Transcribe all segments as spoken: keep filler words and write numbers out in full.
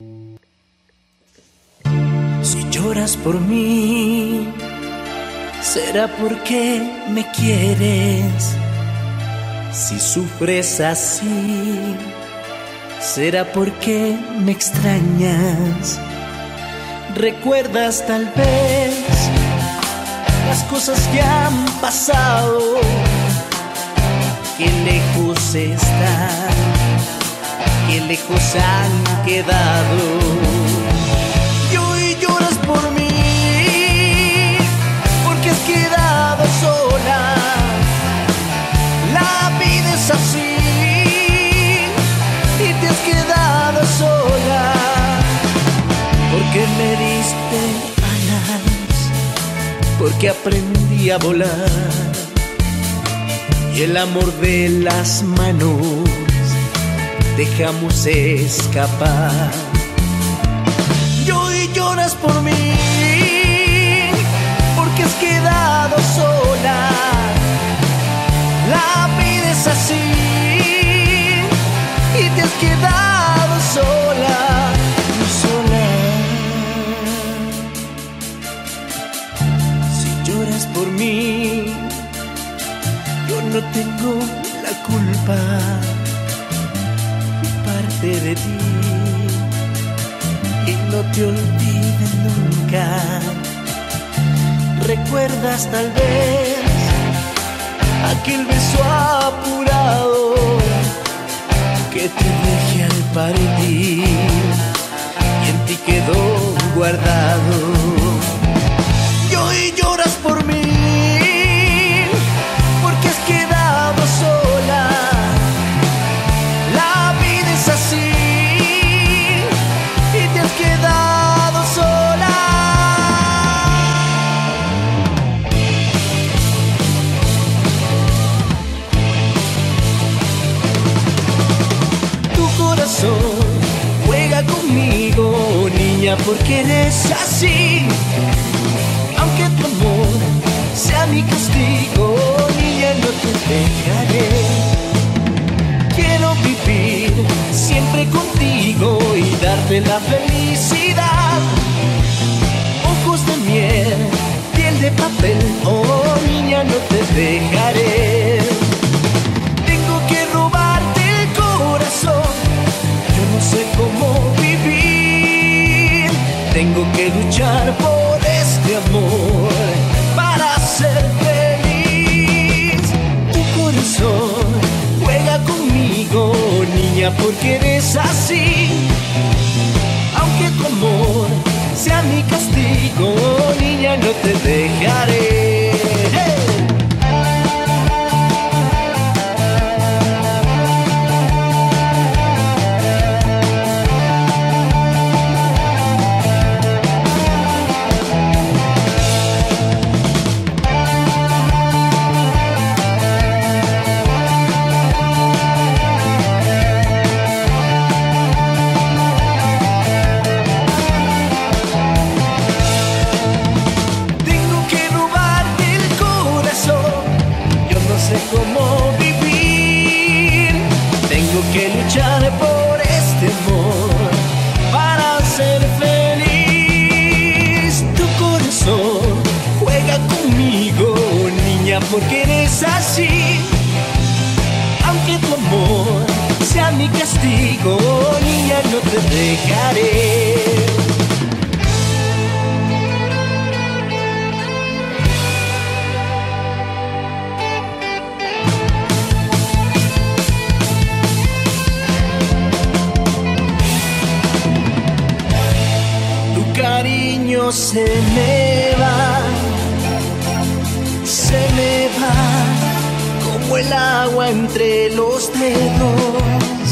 Si lloras por mí, será porque me quieres. Si sufres así, será porque me extrañas. Recuerdas tal vez las cosas que han pasado, que lejos están, que lejos han quedado. Y hoy lloras por mí, porque has quedado sola. La vida es así y te has quedado sola, porque me diste alas, porque aprendí a volar, y el amor de las manos dejamos escapar. Y hoy lloras por mí, porque has quedado sola. La vida es así y te has quedado sola, sola. Si lloras por mí, yo no tengo la culpa, parte de ti, y no te olvides nunca. Recuerdas tal vez aquel beso apurado que te dejé al partir y en ti quedó guardado. Y hoy lloras por mí, porque has quedado sola. La vida es así y te has quedado sola. Juega conmigo, niña, porque eres así. Aunque tu amor sea mi castigo, niña, no te dejaré. Quiero vivir siempre contigo y darte la felicidad. Ojos de miel, piel de papel, oh, niña, no te dejaré. Tengo que robarte el corazón, no sé cómo vivir. Tengo que luchar por este amor para ser feliz. Tu corazón juega conmigo, niña, porque eres así. Aunque tu amor sea mi castigo, niña, no te dejaré. ¡Hey! Cómo vivir, tengo que luchar por este amor para ser feliz. Tu corazón juega conmigo, niña, porque eres así. Aunque tu amor sea mi castigo, niña, no te dejaré. Cariño se me va, se me va como el agua entre los dedos,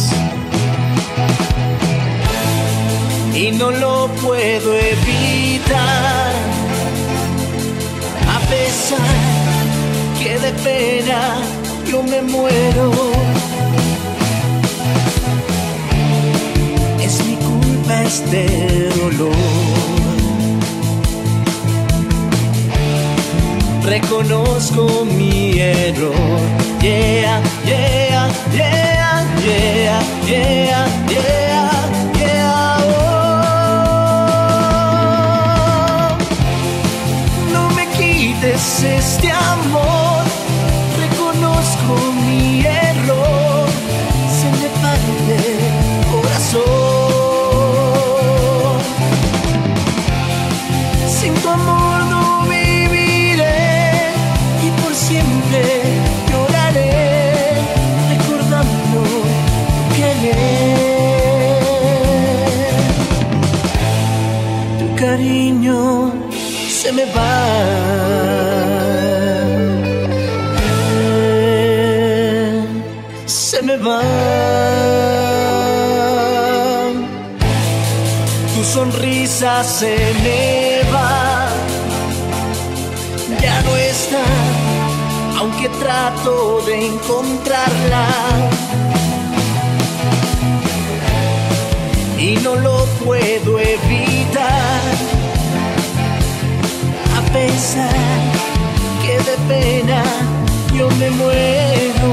y no lo puedo evitar, a pesar que de pena yo me muero. Es mi culpa este dolor. Reconozco mi error. Yeah, yeah, yeah, yeah, yeah, yeah, yeah, yeah, oh. cariño se me va. Eh, se me va. Tu sonrisa se me va. Ya no está, aunque trato de encontrarla. Y no lo puedo evitar, a pesar que de pena yo me muero.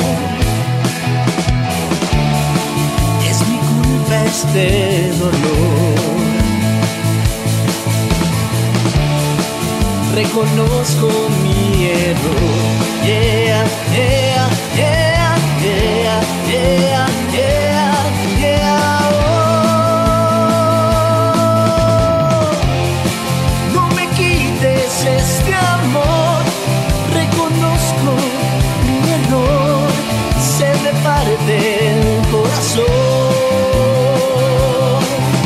Es mi culpa este dolor. Reconozco mi error. Yeah, yeah, yeah, yeah, yeah, yeah, yeah. Este amor, reconozco mi error, se me parte el corazón.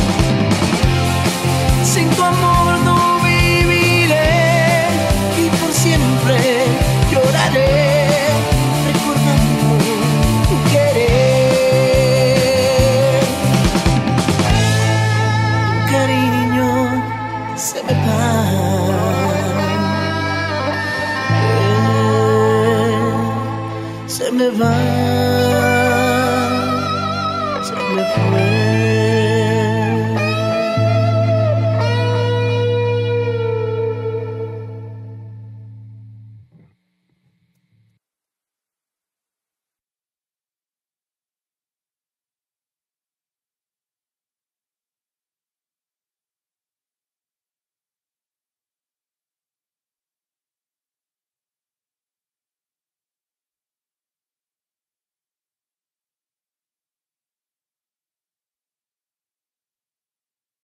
Sin tu amor no viviré y por siempre lloraré, recordando tu querer. Cariño, se me va. Se me va, se me fue.